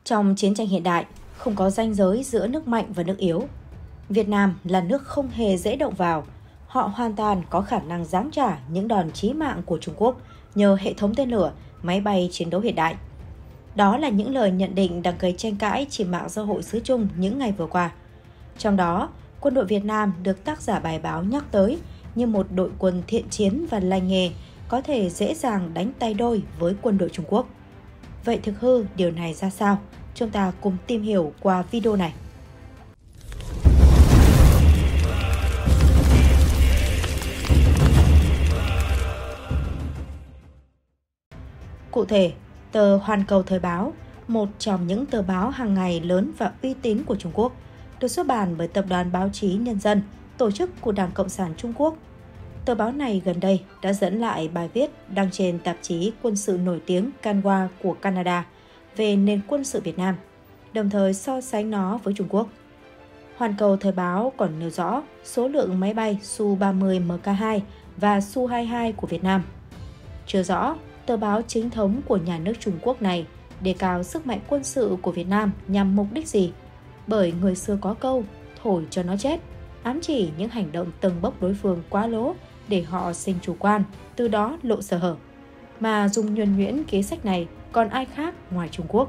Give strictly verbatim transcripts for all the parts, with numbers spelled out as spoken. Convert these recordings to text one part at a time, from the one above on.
Trong chiến tranh hiện đại, không có ranh giới giữa nước mạnh và nước yếu. Việt Nam là nước không hề dễ động vào. Họ hoàn toàn có khả năng giáng trả những đòn chí mạng của Trung Quốc nhờ hệ thống tên lửa, máy bay chiến đấu hiện đại. Đó là những lời nhận định đang gây tranh cãi trên mạng xã hội xứ Trung những ngày vừa qua. Trong đó, quân đội Việt Nam được tác giả bài báo nhắc tới như một đội quân thiện chiến và lành nghề, có thể dễ dàng đánh tay đôi với quân đội Trung Quốc. Vậy thực hư điều này ra sao? Chúng ta cùng tìm hiểu qua video này. Cụ thể, tờ Hoàn Cầu Thời báo, một trong những tờ báo hàng ngày lớn và uy tín của Trung Quốc, được xuất bản bởi Tập đoàn Báo chí Nhân dân, tổ chức của Đảng Cộng sản Trung Quốc. Tờ báo này gần đây đã dẫn lại bài viết đăng trên tạp chí quân sự nổi tiếng Canwa của Canada về nền quân sự Việt Nam, đồng thời so sánh nó với Trung Quốc. Hoàn Cầu Thời báo còn nêu rõ số lượng máy bay Su ba mươi M K hai và Su hai mươi hai của Việt Nam. Chưa rõ, tờ báo chính thống của nhà nước Trung Quốc này đề cao sức mạnh quân sự của Việt Nam nhằm mục đích gì? Bởi người xưa có câu, thổi cho nó chết, ám chỉ những hành động tâng bốc đối phương quá lố để họ sinh chủ quan, từ đó lộ sơ hở. Mà dùng nhuần nhuyễn kế sách này còn ai khác ngoài Trung Quốc.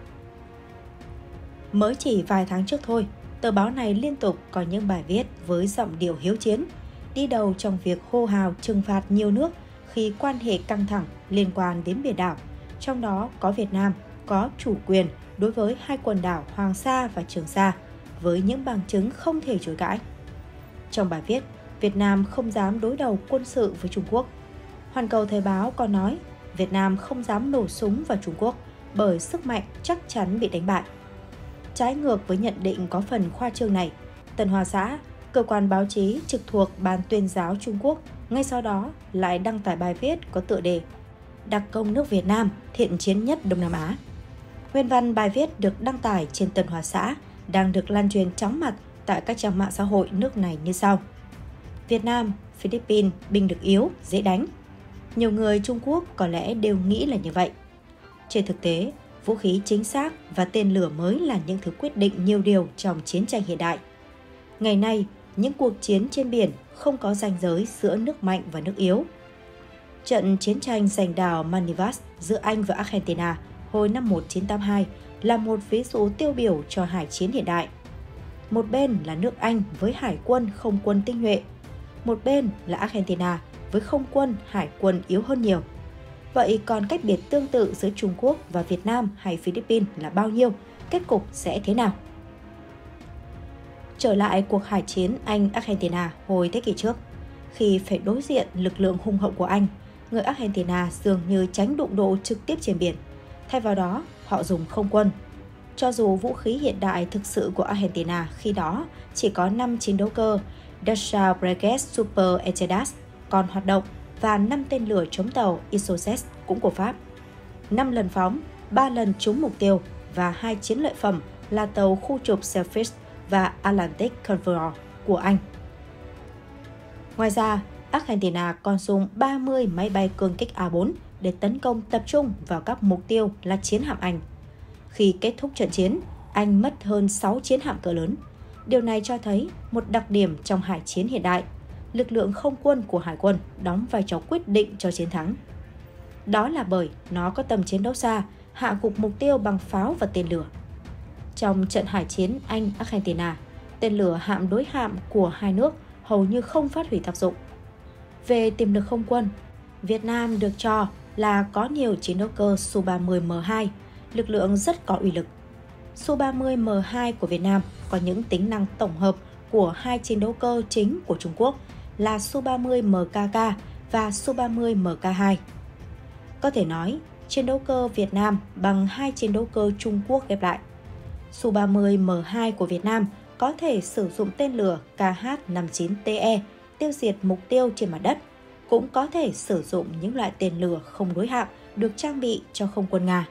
Mới chỉ vài tháng trước thôi, tờ báo này liên tục có những bài viết với giọng điệu hiếu chiến, đi đầu trong việc hô hào trừng phạt nhiều nước khi quan hệ căng thẳng liên quan đến biển đảo, trong đó có Việt Nam có chủ quyền đối với hai quần đảo Hoàng Sa và Trường Sa, với những bằng chứng không thể chối cãi. Trong bài viết, Việt Nam không dám đối đầu quân sự với Trung Quốc. Hoàn Cầu Thời báo còn nói, Việt Nam không dám nổ súng vào Trung Quốc bởi sức mạnh chắc chắn bị đánh bại. Trái ngược với nhận định có phần khoa trương này, Tân Hoa Xã, cơ quan báo chí trực thuộc Ban Tuyên giáo Trung Quốc, ngay sau đó lại đăng tải bài viết có tựa đề Đặc công nước Việt Nam thiện chiến nhất Đông Nam Á. Nguyên văn bài viết được đăng tải trên Tân Hoa Xã đang được lan truyền chóng mặt tại các trang mạng xã hội nước này như sau. Việt Nam, Philippines binh lực yếu, dễ đánh. Nhiều người Trung Quốc có lẽ đều nghĩ là như vậy. Trên thực tế, vũ khí chính xác và tên lửa mới là những thứ quyết định nhiều điều trong chiến tranh hiện đại. Ngày nay, những cuộc chiến trên biển không có ranh giới giữa nước mạnh và nước yếu. Trận chiến tranh giành đảo Malvinas giữa Anh và Argentina hồi năm một nghìn chín trăm tám mươi hai là một ví dụ tiêu biểu cho hải chiến hiện đại. Một bên là nước Anh với hải quân không quân tinh nhuệ, một bên là Argentina với không quân hải quân yếu hơn nhiều. Vậy còn cách biệt tương tự giữa Trung Quốc và Việt Nam hay Philippines là bao nhiêu? Kết cục sẽ thế nào? Trở lại cuộc hải chiến Anh-Argentina hồi thế kỷ trước, khi phải đối diện lực lượng hùng hậu của Anh, người Argentina dường như tránh đụng độ trực tiếp trên biển. Thay vào đó, họ dùng không quân. Cho dù vũ khí hiện đại thực sự của Argentina khi đó chỉ có năm chiến đấu cơ Dassault Breguet Super Echedas còn hoạt động và năm tên lửa chống tàu Isocet cũng của Pháp, năm lần phóng, ba lần trúng mục tiêu và hai chiến lợi phẩm là tàu khu trục Selfish và Atlantic Conqueror của Anh. Ngoài ra, Argentina còn dùng ba mươi máy bay cường kích A bốn để tấn công tập trung vào các mục tiêu là chiến hạm Anh. Khi kết thúc trận chiến, Anh mất hơn sáu chiến hạm cỡ lớn. Điều này cho thấy một đặc điểm trong hải chiến hiện đại. Lực lượng không quân của hải quân đóng vai trò quyết định cho chiến thắng. Đó là bởi nó có tầm chiến đấu xa, hạ gục mục tiêu bằng pháo và tên lửa. Trong trận hải chiến Anh-Argentina, tên lửa hạm đối hạm của hai nước hầu như không phát huy tác dụng. Về tiềm lực không quân, Việt Nam được cho là có nhiều chiến đấu cơ Su ba mươi M hai, lực lượng rất có uy lực. Su ba mươi M hai của Việt Nam có những tính năng tổng hợp của hai chiến đấu cơ chính của Trung Quốc là Su ba mươi M K K và Su ba mươi M K hai. Có thể nói, chiến đấu cơ Việt Nam bằng hai chiến đấu cơ Trung Quốc ghép lại. Su ba mươi M hai của Việt Nam có thể sử dụng tên lửa K H năm mươi chín T E tiêu diệt mục tiêu trên mặt đất, cũng có thể sử dụng những loại tên lửa không đối hạm được trang bị cho không quân Nga.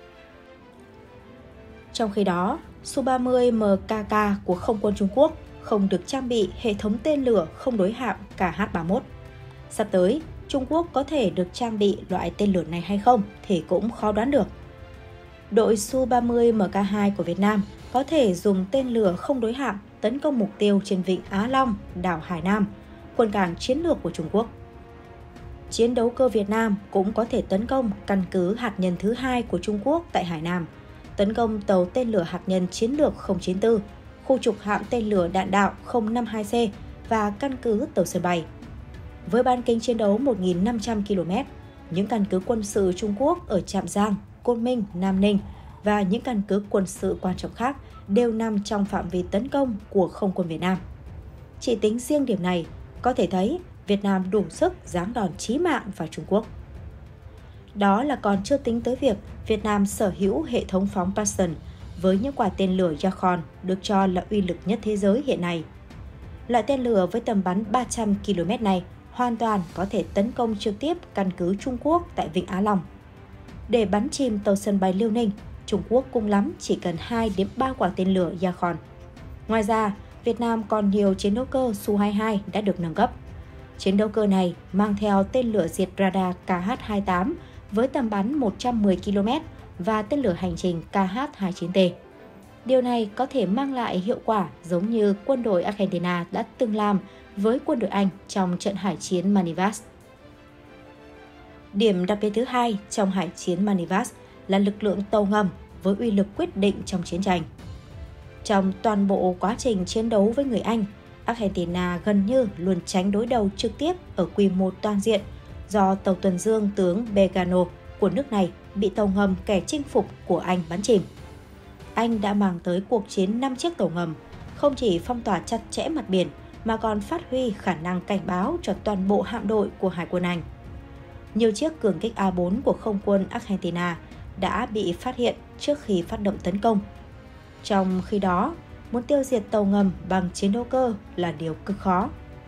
Trong khi đó, Su ba mươi M K K của không quân Trung Quốc không được trang bị hệ thống tên lửa không đối hạm K H ba mươi mốt. Sắp tới, Trung Quốc có thể được trang bị loại tên lửa này hay không thì cũng khó đoán được. đội Su ba mươi M K hai của Việt Nam có thể dùng tên lửa không đối hạm tấn công mục tiêu trên vịnh Á Long, đảo Hải Nam, quần cảng chiến lược của Trung Quốc. Chiến đấu cơ Việt Nam cũng có thể tấn công căn cứ hạt nhân thứ hai của Trung Quốc tại Hải Nam, tấn công tàu tên lửa hạt nhân chiến lược không chín tư, khu trục hạm tên lửa đạn đạo không năm hai C và căn cứ tàu sân bay. Với bán kính chiến đấu một nghìn năm trăm ki lô mét, những căn cứ quân sự Trung Quốc ở Trạm Giang, Côn Minh, Nam Ninh và những căn cứ quân sự quan trọng khác đều nằm trong phạm vi tấn công của không quân Việt Nam. Chỉ tính riêng điểm này, có thể thấy Việt Nam đủ sức giáng đòn chí mạng vào Trung Quốc. Đó là còn chưa tính tới việc Việt Nam sở hữu hệ thống phóng Passion với những quả tên lửa Yakon được cho là uy lực nhất thế giới hiện nay. Loại tên lửa với tầm bắn ba trăm ki lô mét này hoàn toàn có thể tấn công trực tiếp căn cứ Trung Quốc tại Vịnh Á Long. Để bắn chìm tàu sân bay Liêu Ninh, Trung Quốc cùng lắm chỉ cần hai đến ba quả tên lửa Yakon. Ngoài ra, Việt Nam còn nhiều chiến đấu cơ Su hai mươi hai đã được nâng cấp. Chiến đấu cơ này mang theo tên lửa diệt radar K H hai mươi tám với tầm bắn một trăm mười ki lô mét và tên lửa hành trình K H hai mươi chín T. Điều này có thể mang lại hiệu quả giống như quân đội Argentina đã từng làm với quân đội Anh trong trận hải chiến Malvinas. Điểm đặc biệt thứ hai trong hải chiến Malvinas là lực lượng tàu ngầm với uy lực quyết định trong chiến tranh. Trong toàn bộ quá trình chiến đấu với người Anh, Argentina gần như luôn tránh đối đầu trực tiếp ở quy mô toàn diện do tàu tuần dương tướng Belgrano của nước này bị tàu ngầm kẻ chinh phục của Anh bắn chìm. Anh đã mang tới cuộc chiến năm chiếc tàu ngầm, không chỉ phong tỏa chặt chẽ mặt biển mà còn phát huy khả năng cảnh báo cho toàn bộ hạm đội của Hải quân Anh. Nhiều chiếc cường kích A bốn của không quân Argentina đã bị phát hiện trước khi phát động tấn công. Trong khi đó, muốn tiêu diệt tàu ngầm bằng chiến đấu cơ là điều cực khó.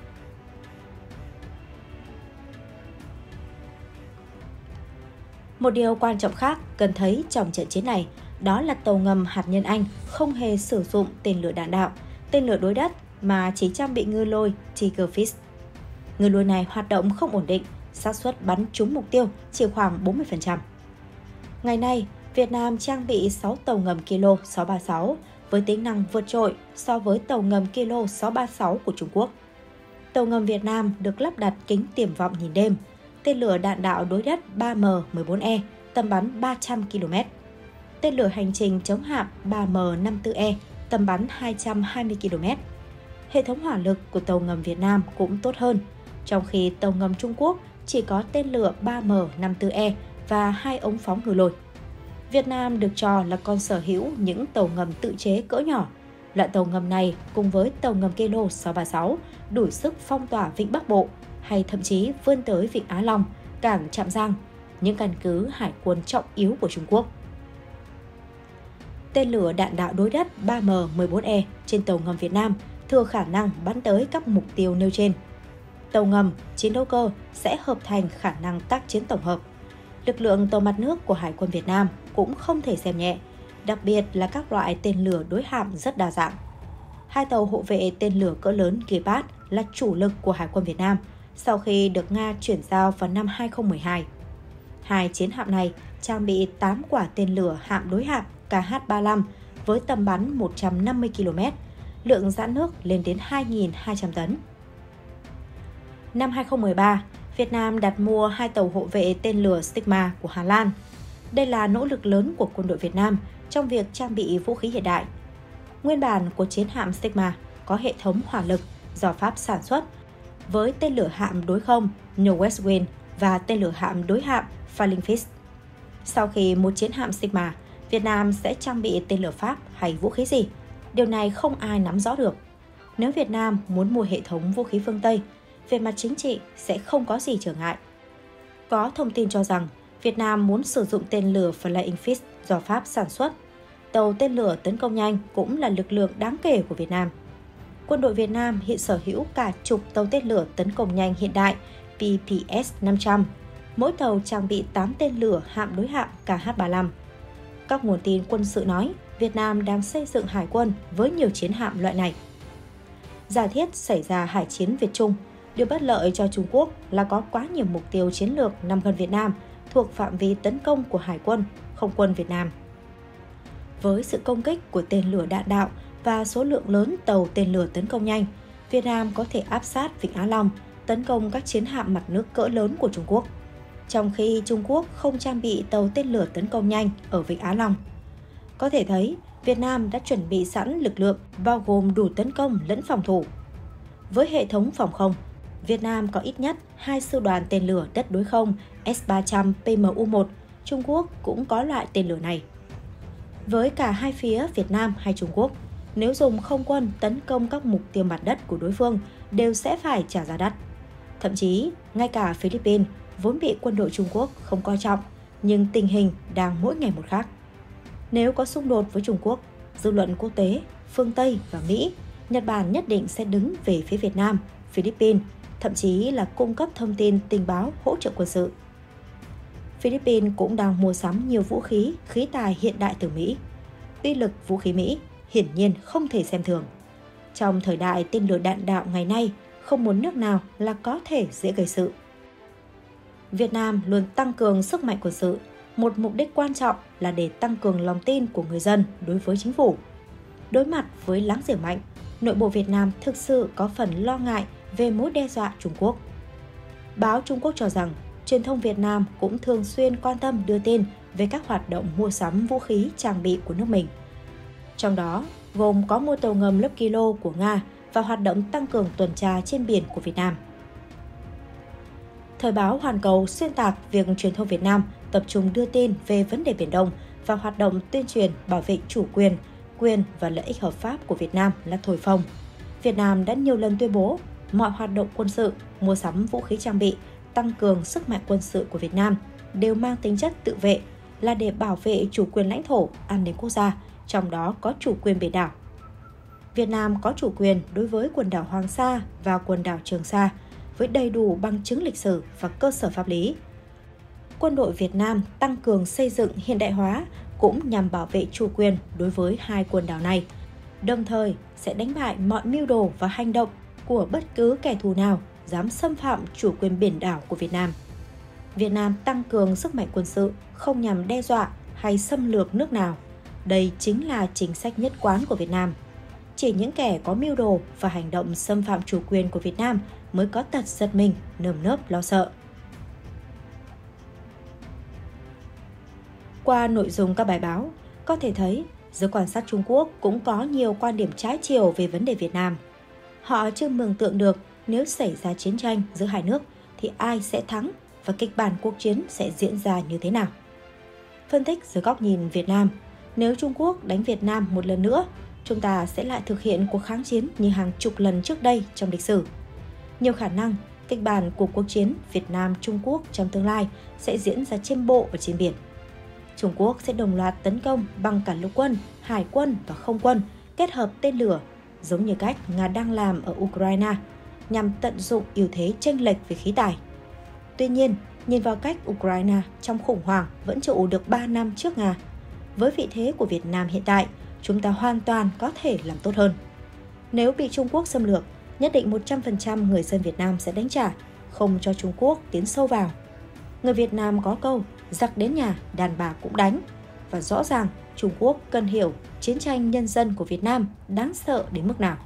Một điều quan trọng khác cần thấy trong trận chiến này đó là tàu ngầm hạt nhân Anh không hề sử dụng tên lửa đạn đạo, tên lửa đối đất mà chỉ trang bị ngư lôi Tigerfish. Ngư lôi này hoạt động không ổn định, xác suất bắn trúng mục tiêu chỉ khoảng bốn mươi phần trăm. Ngày nay, Việt Nam trang bị sáu tàu ngầm Kilo sáu ba sáu với tính năng vượt trội so với tàu ngầm Kilo sáu ba sáu của Trung Quốc. Tàu ngầm Việt Nam được lắp đặt kính tiềm vọng nhìn đêm, tên lửa đạn đạo đối đất ba M mười bốn E tầm bắn ba trăm ki lô mét, tên lửa hành trình chống hạm ba M năm mươi tư E tầm bắn hai trăm hai mươi ki lô mét. Hệ thống hỏa lực của tàu ngầm Việt Nam cũng tốt hơn, trong khi tàu ngầm Trung Quốc chỉ có tên lửa ba M năm mươi tư E và hai ống phóng ngư lôi. Việt Nam được cho là còn sở hữu những tàu ngầm tự chế cỡ nhỏ. Loại tàu ngầm này cùng với tàu ngầm Kilo sáu ba sáu đủ sức phong tỏa Vịnh Bắc Bộ hay thậm chí vươn tới Vịnh Á Long, cảng Trạm Giang, những căn cứ hải quân trọng yếu của Trung Quốc. Tên lửa đạn đạo đối đất ba M mười bốn E trên tàu ngầm Việt Nam thừa khả năng bắn tới các mục tiêu nêu trên. Tàu ngầm, chiến đấu cơ sẽ hợp thành khả năng tác chiến tổng hợp. Lực lượng tàu mặt nước của Hải quân Việt Nam cũng không thể xem nhẹ, đặc biệt là các loại tên lửa đối hạm rất đa dạng. Hai tàu hộ vệ tên lửa cỡ lớn Gepard là chủ lực của Hải quân Việt Nam sau khi được Nga chuyển giao vào năm hai không một hai. Hai chiến hạm này trang bị tám quả tên lửa hạm đối hạm K H ba mươi lăm với tầm bắn một trăm năm mươi ki lô mét, lượng rãn nước lên đến hai nghìn hai trăm tấn. Năm hai không một ba, Việt Nam đặt mua hai tàu hộ vệ tên lửa Sigma của Hà Lan. Đây là nỗ lực lớn của quân đội Việt Nam trong việc trang bị vũ khí hiện đại. Nguyên bản của chiến hạm Sigma có hệ thống hỏa lực do Pháp sản xuất với tên lửa hạm đối không Northwind và tên lửa hạm đối hạm Fighting Fish. Sau khi mua chiến hạm Sigma, Việt Nam sẽ trang bị tên lửa Pháp hay vũ khí gì? Điều này không ai nắm rõ được. Nếu Việt Nam muốn mua hệ thống vũ khí phương Tây, về mặt chính trị sẽ không có gì trở ngại. Có thông tin cho rằng Việt Nam muốn sử dụng tên lửa Flying Fish do Pháp sản xuất. Tàu tên lửa tấn công nhanh cũng là lực lượng đáng kể của Việt Nam. Quân đội Việt Nam hiện sở hữu cả chục tàu tên lửa tấn công nhanh hiện đại P P S năm trăm. Mỗi tàu trang bị tám tên lửa hạm đối hạm K H ba mươi lăm. Các nguồn tin quân sự nói Việt Nam đang xây dựng hải quân với nhiều chiến hạm loại này. Giả thiết xảy ra hải chiến Việt Trung, điều bất lợi cho Trung Quốc là có quá nhiều mục tiêu chiến lược nằm gần Việt Nam thuộc phạm vi tấn công của Hải quân, Không quân Việt Nam. Với sự công kích của tên lửa đạn đạo và số lượng lớn tàu tên lửa tấn công nhanh, Việt Nam có thể áp sát Vịnh Á Long, tấn công các chiến hạm mặt nước cỡ lớn của Trung Quốc, trong khi Trung Quốc không trang bị tàu tên lửa tấn công nhanh ở Vịnh Á Long. Có thể thấy, Việt Nam đã chuẩn bị sẵn lực lượng bao gồm đủ tấn công lẫn phòng thủ. Với hệ thống phòng không, Việt Nam có ít nhất hai sư đoàn tên lửa đất đối không S ba trăm P M U một, Trung Quốc cũng có loại tên lửa này. Với cả hai phía Việt Nam hay Trung Quốc, nếu dùng không quân tấn công các mục tiêu mặt đất của đối phương đều sẽ phải trả giá đắt. Thậm chí, ngay cả Philippines, vốn bị quân đội Trung Quốc không coi trọng, nhưng tình hình đang mỗi ngày một khác. Nếu có xung đột với Trung Quốc, dư luận quốc tế, phương Tây và Mỹ, Nhật Bản nhất định sẽ đứng về phía Việt Nam, Philippines, thậm chí là cung cấp thông tin tình báo hỗ trợ quân sự. Philippines cũng đang mua sắm nhiều vũ khí, khí tài hiện đại từ Mỹ. Uy lực vũ khí Mỹ hiển nhiên không thể xem thường. Trong thời đại tên lửa đạn đạo ngày nay, không một nước nào là có thể dễ gây sự. Việt Nam luôn tăng cường sức mạnh quân sự, một mục đích quan trọng là để tăng cường lòng tin của người dân đối với chính phủ. Đối mặt với láng giềng mạnh, nội bộ Việt Nam thực sự có phần lo ngại về mối đe dọa Trung Quốc. Báo Trung Quốc cho rằng, truyền thông Việt Nam cũng thường xuyên quan tâm đưa tin về các hoạt động mua sắm vũ khí trang bị của nước mình. Trong đó, gồm có mua tàu ngầm lớp Kilo của Nga và hoạt động tăng cường tuần tra trên biển của Việt Nam. Thời báo Hoàn Cầu xuyên tạc việc truyền thông Việt Nam tập trung đưa tin về vấn đề Biển Đông và hoạt động tuyên truyền bảo vệ chủ quyền, quyền và lợi ích hợp pháp của Việt Nam là thổi phồng. Việt Nam đã nhiều lần tuyên bố mọi hoạt động quân sự, mua sắm vũ khí trang bị, tăng cường sức mạnh quân sự của Việt Nam đều mang tính chất tự vệ, là để bảo vệ chủ quyền lãnh thổ, an ninh quốc gia, trong đó có chủ quyền biển đảo. Việt Nam có chủ quyền đối với quần đảo Hoàng Sa và quần đảo Trường Sa, với đầy đủ bằng chứng lịch sử và cơ sở pháp lý. Quân đội Việt Nam tăng cường xây dựng hiện đại hóa cũng nhằm bảo vệ chủ quyền đối với hai quần đảo này, đồng thời sẽ đánh bại mọi mưu đồ và hành động của bất cứ kẻ thù nào dám xâm phạm chủ quyền biển đảo của Việt Nam. Việt Nam tăng cường sức mạnh quân sự không nhằm đe dọa hay xâm lược nước nào. Đây chính là chính sách nhất quán của Việt Nam. Chỉ những kẻ có mưu đồ và hành động xâm phạm chủ quyền của Việt Nam mới có tật giật mình, nơm nớp lo sợ. Qua nội dung các bài báo, có thể thấy giới quan sát Trung Quốc cũng có nhiều quan điểm trái chiều về vấn đề Việt Nam. Họ chưa mường tượng được nếu xảy ra chiến tranh giữa hai nước thì ai sẽ thắng và kịch bản cuộc chiến sẽ diễn ra như thế nào. Phân tích dưới góc nhìn Việt Nam, nếu Trung Quốc đánh Việt Nam một lần nữa, chúng ta sẽ lại thực hiện cuộc kháng chiến như hàng chục lần trước đây trong lịch sử. Nhiều khả năng, kịch bản của cuộc chiến Việt Nam-Trung Quốc trong tương lai sẽ diễn ra trên bộ và trên biển. Trung Quốc sẽ đồng loạt tấn công bằng cả lục quân, hải quân và không quân, kết hợp tên lửa, giống như cách Nga đang làm ở Ukraine, nhằm tận dụng ưu thế chênh lệch về khí tài. Tuy nhiên, nhìn vào cách Ukraine trong khủng hoảng vẫn trụ được ba năm trước Nga, với vị thế của Việt Nam hiện tại, chúng ta hoàn toàn có thể làm tốt hơn. Nếu bị Trung Quốc xâm lược, nhất định một trăm phần trăm người dân Việt Nam sẽ đánh trả, không cho Trung Quốc tiến sâu vào. Người Việt Nam có câu, giặc đến nhà, đàn bà cũng đánh. Và rõ ràng, Trung Quốc cần hiểu chiến tranh nhân dân của Việt Nam đáng sợ đến mức nào.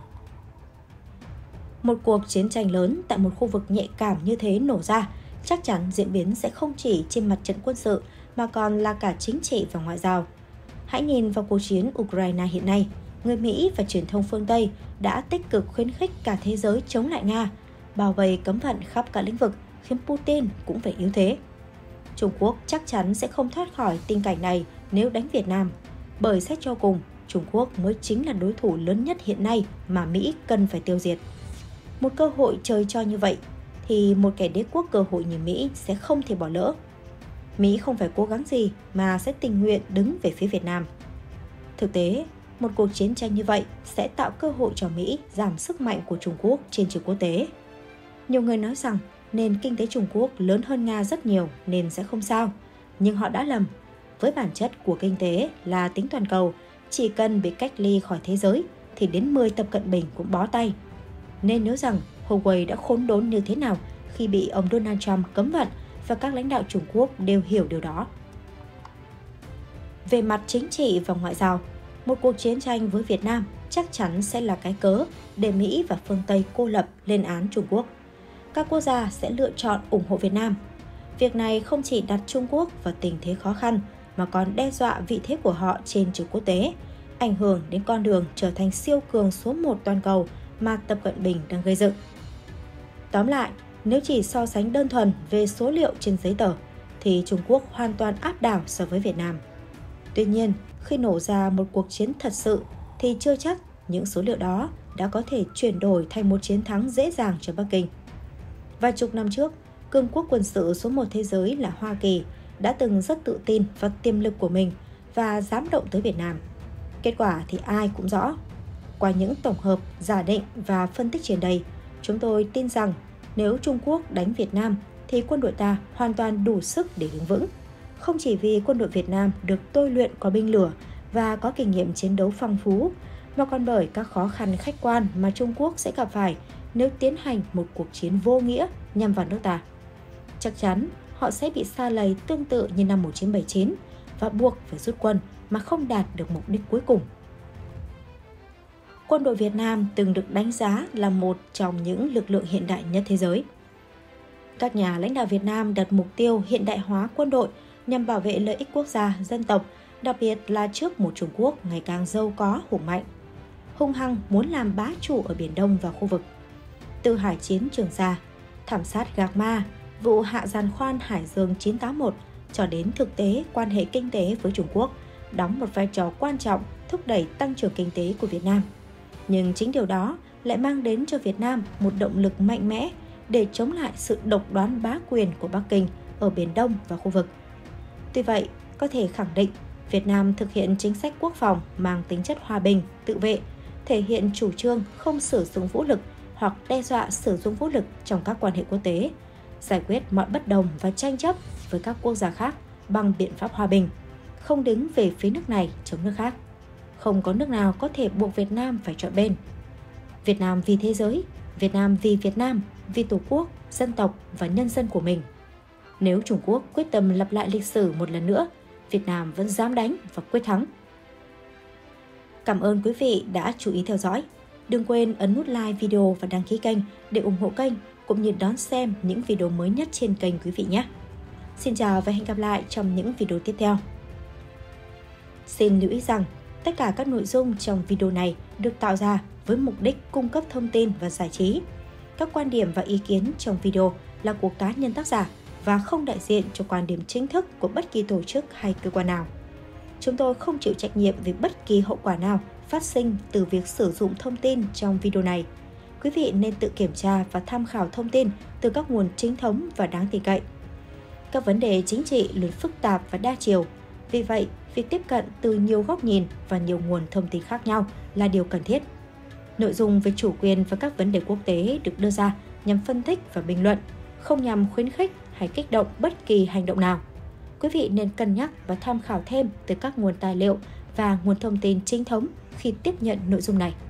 Một cuộc chiến tranh lớn tại một khu vực nhạy cảm như thế nổ ra, chắc chắn diễn biến sẽ không chỉ trên mặt trận quân sự mà còn là cả chính trị và ngoại giao. Hãy nhìn vào cuộc chiến Ukraine hiện nay, người Mỹ và truyền thông phương Tây đã tích cực khuyến khích cả thế giới chống lại Nga, bao vây cấm vận khắp cả lĩnh vực khiến Putin cũng phải yếu thế. Trung Quốc chắc chắn sẽ không thoát khỏi tình cảnh này nếu đánh Việt Nam, bởi xét cho cùng, Trung Quốc mới chính là đối thủ lớn nhất hiện nay mà Mỹ cần phải tiêu diệt. Một cơ hội trời cho như vậy, thì một kẻ đế quốc cơ hội như Mỹ sẽ không thể bỏ lỡ. Mỹ không phải cố gắng gì mà sẽ tình nguyện đứng về phía Việt Nam. Thực tế, một cuộc chiến tranh như vậy sẽ tạo cơ hội cho Mỹ giảm sức mạnh của Trung Quốc trên trường quốc tế. Nhiều người nói rằng nền kinh tế Trung Quốc lớn hơn Nga rất nhiều nên sẽ không sao, nhưng họ đã lầm. Với bản chất của kinh tế là tính toàn cầu, chỉ cần bị cách ly khỏi thế giới thì đến mười Tập Cận Bình cũng bó tay. Nên nhớ rằng Huawei đã khốn đốn như thế nào khi bị ông Donald Trump cấm vận và các lãnh đạo Trung Quốc đều hiểu điều đó. Về mặt chính trị và ngoại giao, một cuộc chiến tranh với Việt Nam chắc chắn sẽ là cái cớ để Mỹ và phương Tây cô lập lên án Trung Quốc. Các quốc gia sẽ lựa chọn ủng hộ Việt Nam. Việc này không chỉ đặt Trung Quốc vào tình thế khó khăn mà còn đe dọa vị thế của họ trên trường quốc tế, ảnh hưởng đến con đường trở thành siêu cường số một toàn cầu mà Tập Cận Bình đang gây dựng. Tóm lại, nếu chỉ so sánh đơn thuần về số liệu trên giấy tờ, thì Trung Quốc hoàn toàn áp đảo so với Việt Nam. Tuy nhiên, khi nổ ra một cuộc chiến thật sự, thì chưa chắc những số liệu đó đã có thể chuyển đổi thành một chiến thắng dễ dàng cho Bắc Kinh. Vài chục năm trước, cường quốc quân sự số một thế giới là Hoa Kỳ đã từng rất tự tin vào tiềm lực của mình và dám động tới Việt Nam. Kết quả thì ai cũng rõ. Qua những tổng hợp, giả định và phân tích trên đây, chúng tôi tin rằng nếu Trung Quốc đánh Việt Nam thì quân đội ta hoàn toàn đủ sức để đứng vững. Không chỉ vì quân đội Việt Nam được tôi luyện có binh lửa và có kinh nghiệm chiến đấu phong phú, mà còn bởi các khó khăn khách quan mà Trung Quốc sẽ gặp phải nếu tiến hành một cuộc chiến vô nghĩa nhằm vào nước ta. Chắc chắn họ sẽ bị sa lầy tương tự như năm một nghìn chín trăm bảy mươi chín và buộc phải rút quân mà không đạt được mục đích cuối cùng. Quân đội Việt Nam từng được đánh giá là một trong những lực lượng hiện đại nhất thế giới. Các nhà lãnh đạo Việt Nam đặt mục tiêu hiện đại hóa quân đội nhằm bảo vệ lợi ích quốc gia, dân tộc, đặc biệt là trước một Trung Quốc ngày càng giàu có, hùng mạnh, hung hăng muốn làm bá chủ ở Biển Đông và khu vực. Từ hải chiến Trường Sa, thảm sát Gạc Ma, vụ hạ giàn khoan Hải Dương chín tám một cho đến thực tế quan hệ kinh tế với Trung Quốc đóng một vai trò quan trọng thúc đẩy tăng trưởng kinh tế của Việt Nam. Nhưng chính điều đó lại mang đến cho Việt Nam một động lực mạnh mẽ để chống lại sự độc đoán bá quyền của Bắc Kinh ở Biển Đông và khu vực. Tuy vậy, có thể khẳng định Việt Nam thực hiện chính sách quốc phòng mang tính chất hòa bình, tự vệ, thể hiện chủ trương không sử dụng vũ lực hoặc đe dọa sử dụng vũ lực trong các quan hệ quốc tế, giải quyết mọi bất đồng và tranh chấp với các quốc gia khác bằng biện pháp hòa bình, không đứng về phía nước này chống nước khác. Không có nước nào có thể buộc Việt Nam phải chọn bên. Việt Nam vì thế giới, Việt Nam vì Việt Nam, vì Tổ quốc, dân tộc và nhân dân của mình. Nếu Trung Quốc quyết tâm lặp lại lịch sử một lần nữa, Việt Nam vẫn dám đánh và quyết thắng. Cảm ơn quý vị đã chú ý theo dõi. Đừng quên ấn nút like video và đăng ký kênh để ủng hộ kênh, cũng như đón xem những video mới nhất trên kênh quý vị nhé. Xin chào và hẹn gặp lại trong những video tiếp theo. Xin lưu ý rằng, tất cả các nội dung trong video này được tạo ra với mục đích cung cấp thông tin và giải trí. Các quan điểm và ý kiến trong video là của cá nhân tác giả và không đại diện cho quan điểm chính thức của bất kỳ tổ chức hay cơ quan nào. Chúng tôi không chịu trách nhiệm về bất kỳ hậu quả nào phát sinh từ việc sử dụng thông tin trong video này. Quý vị nên tự kiểm tra và tham khảo thông tin từ các nguồn chính thống và đáng tin cậy. Các vấn đề chính trị luôn phức tạp và đa chiều. Vì vậy, việc tiếp cận từ nhiều góc nhìn và nhiều nguồn thông tin khác nhau là điều cần thiết. Nội dung về chủ quyền và các vấn đề quốc tế được đưa ra nhằm phân tích và bình luận, không nhằm khuyến khích hay kích động bất kỳ hành động nào. Quý vị nên cân nhắc và tham khảo thêm từ các nguồn tài liệu và nguồn thông tin chính thống khi tiếp nhận nội dung này.